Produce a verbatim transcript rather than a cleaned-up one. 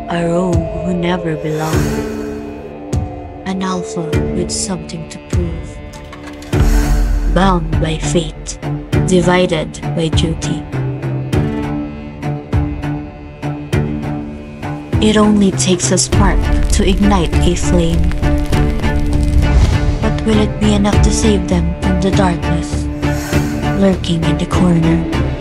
A rogue who never belonged. An alpha with something to prove. Bound by fate, divided by duty. It only takes a spark to ignite a flame. But will it be enough to save them from the darkness lurking in the corner?